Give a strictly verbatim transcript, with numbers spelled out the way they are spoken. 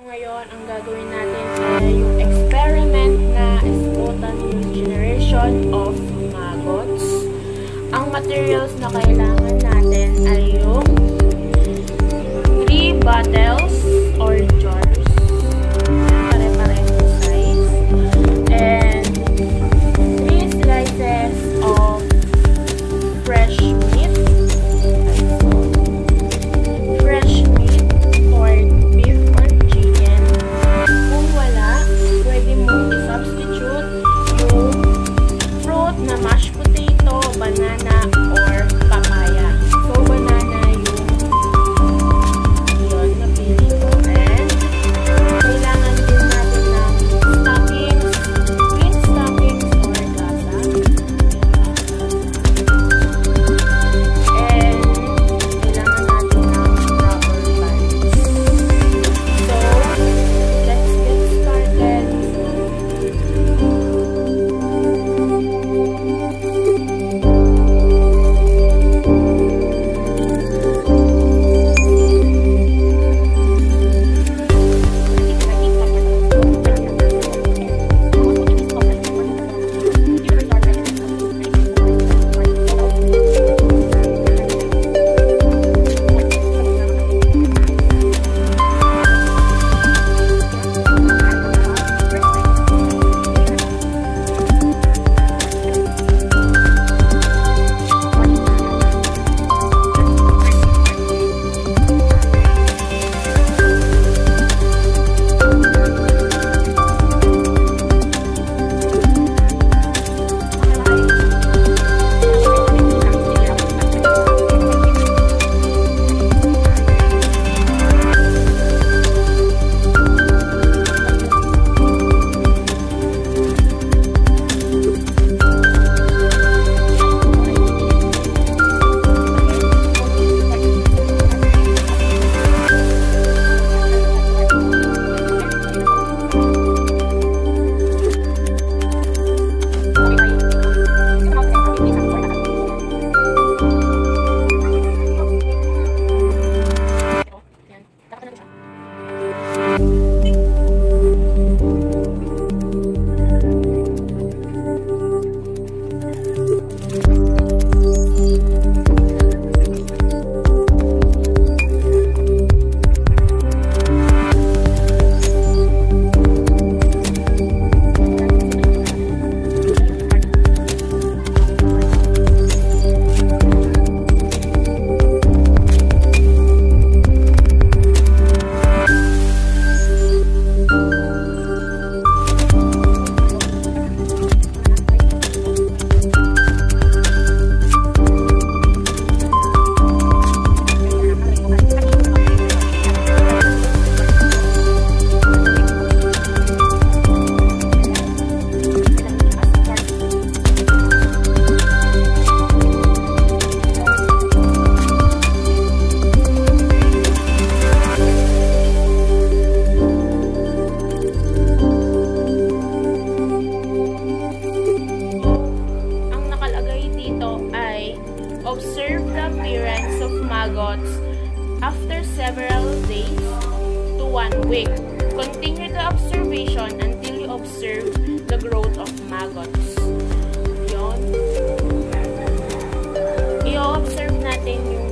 ngayon, ang gagawin natin ay yung experiment na spontaneous generation of maggots. Ang materials na kailangan natin ay yung three bottles or jars. Pare-pareho size. And three slices of fresh meat. Fresh meat or beef or chicken. Kung wala, pwede mong i-substitute yung fruit na mashed potato, banana, or papaya. So, banana yung yun, napili ko. And kailangan din natin ng stockings, clean stockings or gasa. And kailangan natin ng rubber bands. So, let's get started. Observe the appearance of maggots after several days to one week. Continue the observation until you observe the growth of maggots. Yun. I-observe natin yung